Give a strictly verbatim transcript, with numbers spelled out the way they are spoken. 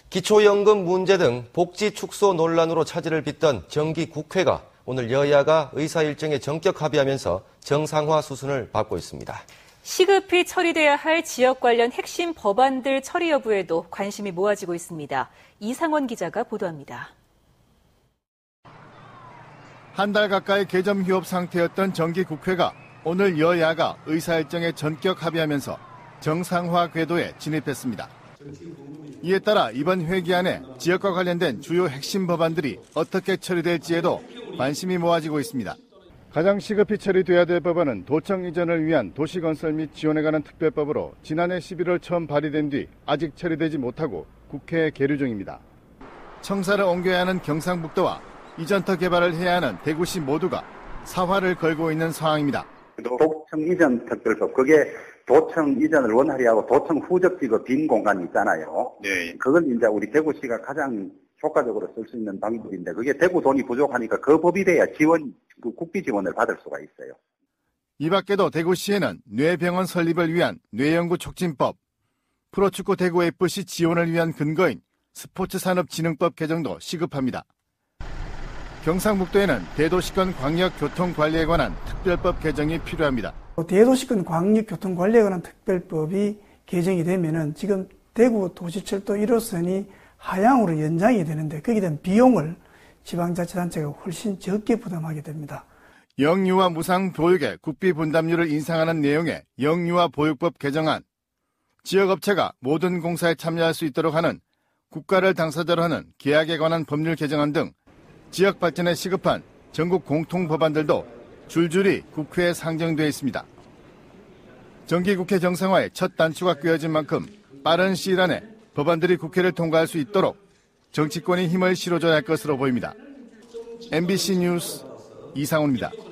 기초연금 문제 등 복지 축소 논란으로 차질을 빚던 정기국회가 오늘 여야가 의사 일정에 전격 합의하면서 정상화 수순을 밟고 있습니다. 시급히 처리돼야 할 지역 관련 핵심 법안들 처리 여부에도 관심이 모아지고 있습니다. 이상원 기자가 보도합니다. 한 달 가까이 개점 휴업 상태였던 정기국회가 오늘 여야가 의사일정에 전격 합의하면서 정상화 궤도에 진입했습니다. 이에 따라 이번 회기안에 지역과 관련된 주요 핵심 법안들이 어떻게 처리될지에도 관심이 모아지고 있습니다. 가장 시급히 처리돼야 될 법안은 도청 이전을 위한 도시건설 및 지원에 관한 특별법으로 지난해 십일월 처음 발의된 뒤 아직 처리되지 못하고 국회에 계류 중입니다. 청사를 옮겨야 하는 경상북도와 이전터 개발을 해야 하는 대구시 모두가 사활을 걸고 있는 상황입니다. 도청 이전 특별법, 그게 도청 이전을 원활히 하고 도청 후적지 그 빈 공간이 있잖아요. 네. 그걸 이제 우리 대구시가 가장 효과적으로 쓸 수 있는 방법인데 그게 대구 돈이 부족하니까 그 법이 돼야 지원, 그 국비 지원을 받을 수가 있어요. 이 밖에도 대구시에는 뇌병원 설립을 위한 뇌연구 촉진법, 프로축구 대구에프씨 지원을 위한 근거인 스포츠산업진흥법 개정도 시급합니다. 경상북도에는 대도시권 광역교통관리에 관한 특별법 개정이 필요합니다. 대도시권 광역교통관리에 관한 특별법이 개정이 되면은 지금 대구 도시철도 일 호선이 하향으로 연장이 되는데 거기에 대한 비용을 지방자치단체가 훨씬 적게 부담하게 됩니다. 영유아 무상 보육의 국비 분담률을 인상하는 내용의 영유아 보육법 개정안, 지역업체가 모든 공사에 참여할 수 있도록 하는 국가를 당사자로 하는 계약에 관한 법률 개정안 등 지역 발전에 시급한 전국 공통 법안들도 줄줄이 국회에 상정되어 있습니다. 정기국회 정상화의 첫 단추가 꿰어진 만큼 빠른 시일 안에 법안들이 국회를 통과할 수 있도록 정치권이 힘을 실어줘야 할 것으로 보입니다. 엠비씨 뉴스 이상훈입니다.